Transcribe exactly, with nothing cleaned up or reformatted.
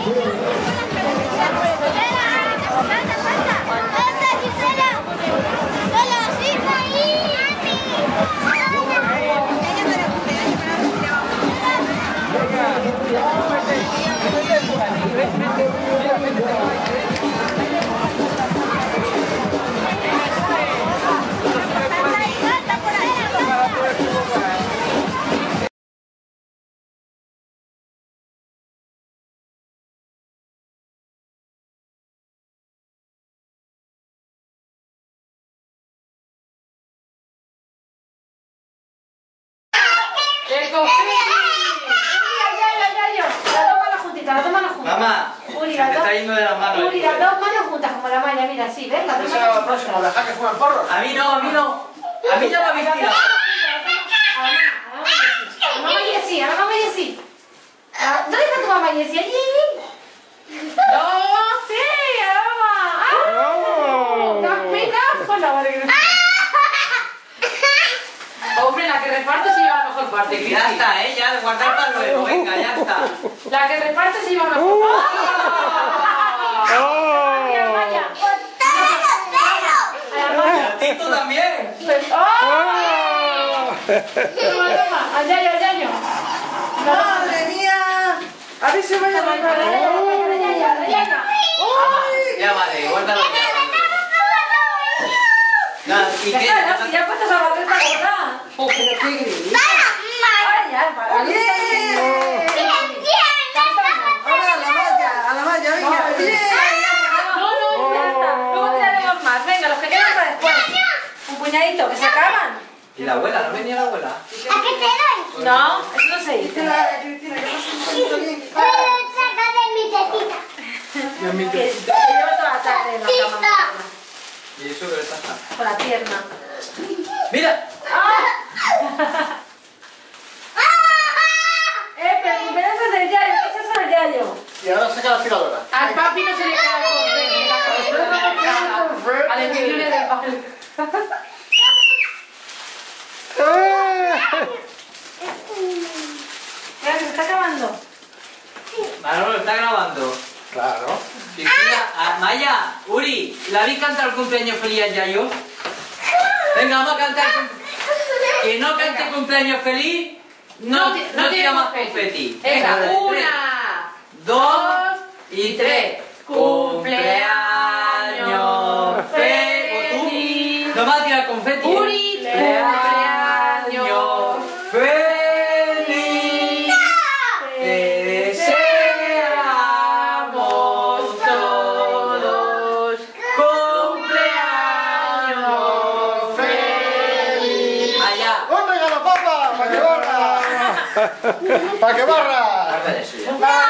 La toma la junta. Mamá, Uri, se te está yendo de las manos. Uri, las dos manos juntas como la malla, mira, así, ¿ves? Las dos Eso era lo próximo, dejar que fuman porros. A mí no, a mí no. A mí ya me habéis tirado. A mamá Jessie, a mamá Jessie. ¿Dónde está tu mamá Jessie? Allí. No, sí, a mamá. ¡Ah! ¡Mira! Con la madre. Hombre, la que reparte se lleva la mejor parte. Ya está, ¿eh? Ya, guardar para luego. Venga, ya está. La que reparte se lleva la mejor parte. Vaya, vaya. Y a ti tú también. ¡Oh! Toma, toma. Al yayo, al yayo. ¡Madre mía! A ver si vaya a Toma, al yayo, al yayo, al yayo. Ya vale, guárdalo ya. Nada, ¿y Ya qué? está, ¿no? Si ya puestas a la barreta gorda. ¡Oh, pero qué grito! Ay, ya, para. ¡Bien! Ahora a la malla, a la malla, venga. ¡Bien! No, no, ya está. Luego tiraremos más. Venga, los que quedan para después. Un puñadito, que se acaban. ¿Y la abuela? ¿No venía la abuela? ¿A qué te doy? No, eso no se dice. Cristina, Cristina, que no se un poquito bien. Pero saca de mi tetita. Que se lleva toda la tarde en la cama. mañana. ¿Y eso qué le pasa? Con la pierna. ¡Mira! Eh, pero el cumpleaños es del yayo. ¿Qué es eso del yayo? Y ahora saca la aspiradora. Al papi no se le queda el confeti. Al envidible del papi. Mira, que se está acabando. Manolo, está grabando. Claro. Cristina, a- Maya, Uri, ¿la habéis cantado el cumpleaños feliz al Yayo? Venga, vamos a cantar. Que no cante cumpleaños feliz, no, ti- no, tiene tira más confeti. confeti. Venga, tres, una, dos y tres. Cumpleaños feliz. No vas a tirar confeti. ¿eh? Uri, cumpleaños feliz. Te deseamos todos cumpleaños feliz. Allá. ¡Un regalo, papá! ¡Para que barra! ¡Para que barra! Guarda eso ya. ¡Ah!